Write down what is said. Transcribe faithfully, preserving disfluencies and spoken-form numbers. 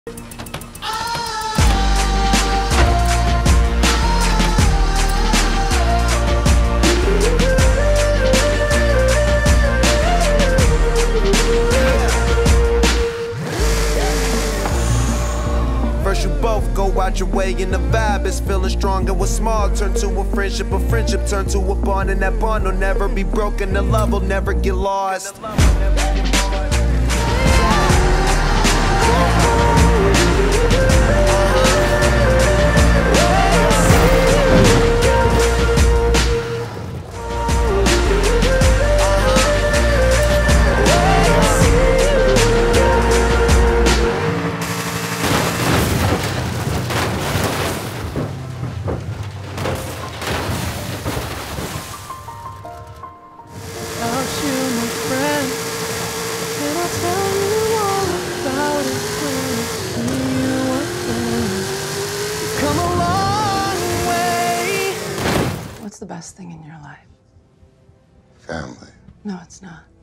First you both go out your way and the vibe is feeling strong, and what's small turn to a friendship, a friendship turn to a bond, and that bond will never be broken, the love will never get lost. What's the best thing in your life? Family. No, it's not.